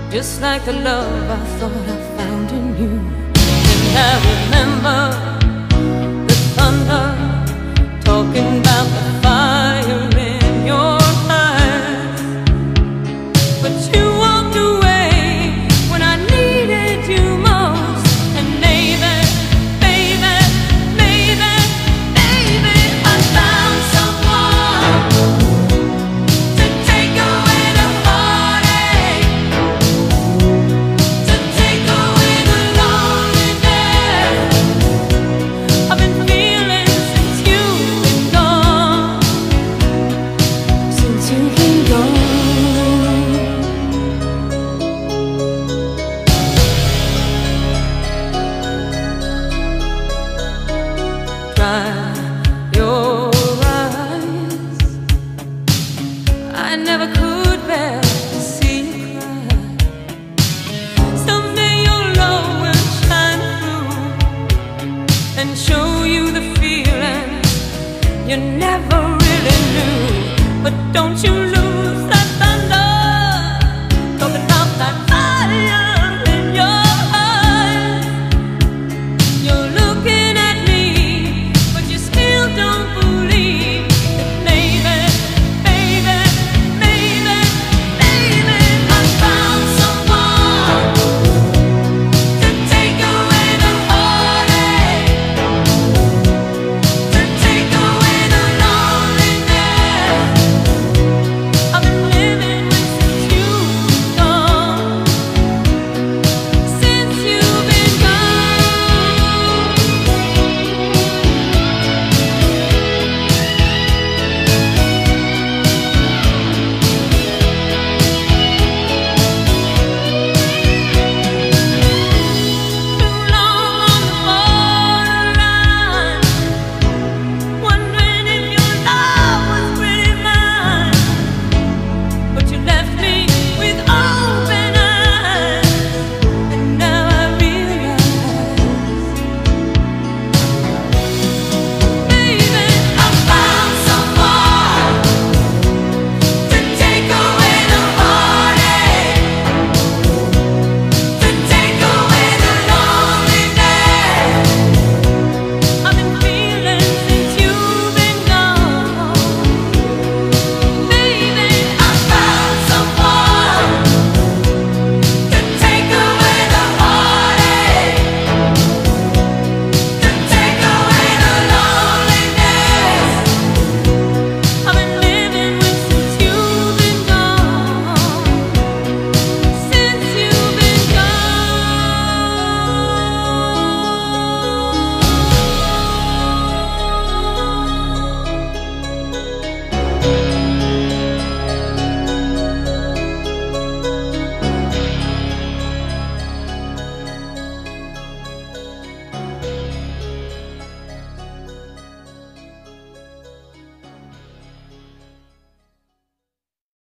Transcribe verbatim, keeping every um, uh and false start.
just like the love I thought I found in you. And I remember the thunder talking about the fire in your eyes, but you walked away when I needed you most. And baby, baby, baby, baby, I found someone to take away the heartache, to take away the loneliness I've been feeling since you've been gone, since you've been gone. Dry your eyes, I never could bear to see you cry. Someday your love will shine through and show you the feelings you never really knew. But don't you